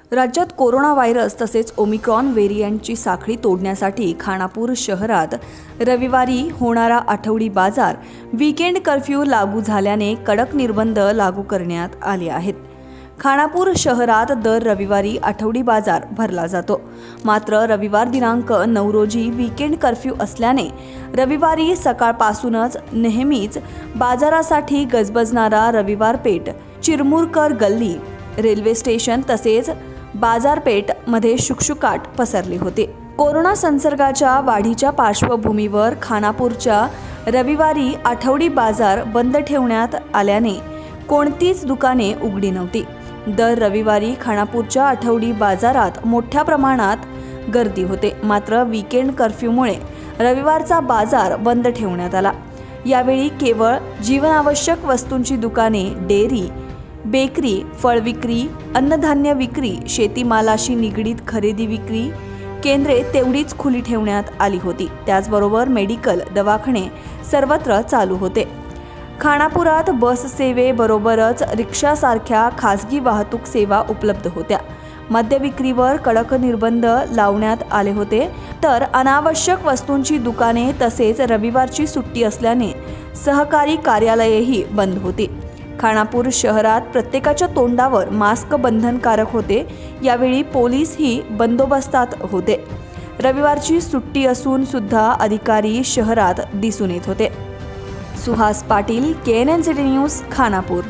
राज्यात corona virus तसेच Omicron व्हेरियंटची साखळी तोडण्यासाठी खानापूर शहरात रविवारी होणारा आठवडी बाजार वीकेंड कर्फ्यू लागू झाल्याने कडक निर्बंध लागू करण्यात आले आहेत। खानापूर शहरात दर रविवारी आठवडी बाजार भरला जातो। मात्र रविवार दिनांक 9 रोजी वीकेंड कर्फ्यू असल्याने रविवारी सकाळपासूनच नेहमीच बाजारासाठी गजबजणारा रविवार पेठ, चिरमुरकर गल्ली, रेल्वे स्टेशन तसेच बाजारपेठ मध्ये शुकशुकाट पसरले होते। कोरोना संसर्गाच्या वाढीच्या पार्श्वभूमीवर खानापूरच्या रविवारी आठवडी बाजार बंद ठेवण्यात आल्याने कोणतीच दुकाने उघडी नव्हती। दर रविवारी खानापूरच्या आठवडी बाजारात मोठ्या प्रमाणात गर्दी होते। मात्र वीकेंड कर्फ्यूमुळे रविवारचा बाजार बंद ठेवण्यात आला। यावेळी केवळ जीवनावश्यक वस्तूंची दुकाने, डेअरी, बेकरी, फळ विक्री, अन्नधान्य विक्री, शेतीमालाशी निगडीत खरेदी विक्री केंद्रे तेवढीच खुली ठेवण्यात आली होती। त्याचबरोबर मेडिकल, दवाखाने सर्वत्र चालू होते। खानापुरात बस सेवेबरोबरच रिक्षासारख्या खासगी वाहतूक सेवा उपलब्ध होत्या। मद्य विक्रीवर कडक निर्बंध लावण्यात आले होते, तर अनावश्यक वस्तूंची दुकाने तसेच रविवारची सुट्टी असल्याने सहकारी कार्यालयेही बंद होती। खानापूर शहरात प्रत्येकाच्या तोंडावर मास्क बंधनकारक होते। यावेळी पोलीसही बंदोबस्तात होते। रविवारची सुट्टी असून सुद्धा अधिकारी शहरात दिसून येत होते। Suhas Patil, KNN city news, Khanapur.